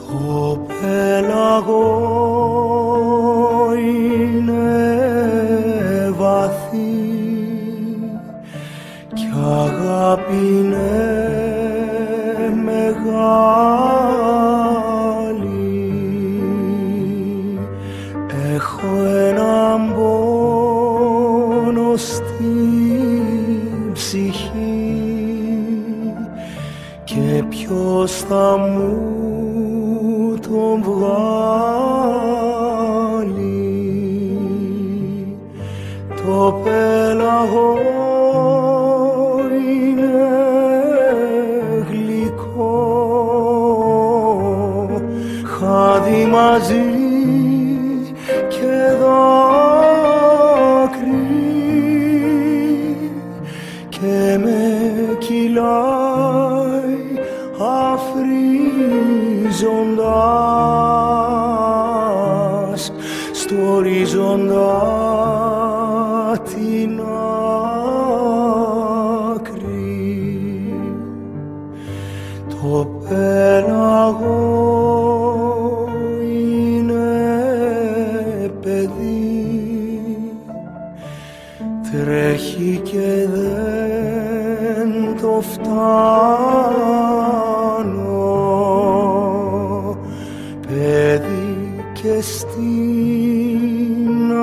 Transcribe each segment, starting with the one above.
Το πέλαγο είναι βαθύ κι αγάπη είναι μεγάλη. Έχω έναν πόνο στην ψυχή και ποιος θα μου τον βγάλει. Το πέλαγο είναι γλυκό, χάδι μαζί και δάκρυ και με κυλάει αφρίζοντας στ' οριζόντα την άκρη. Το πέλαγο είναι παιδί, τρέχει και δεν το φτάνω, παιδί και στην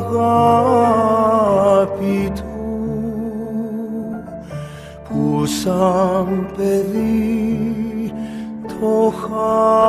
αγάπη του που σαν παιδί το χάνω.